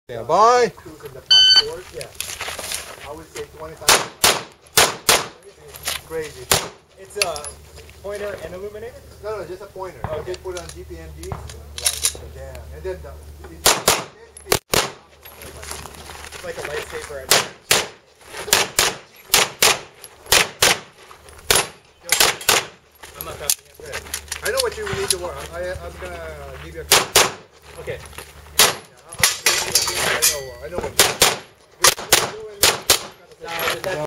Yeah, bye. In the passport, yeah. I would say 20,000. Crazy. It's a pointer and illuminator? No, just a pointer. Okay. You just put it on GPMG. Yeah. And then It's like a lightsaber. I'm not copying it. I know what you need to work. I'm gonna give you a call. Okay. I know what you're doing. That's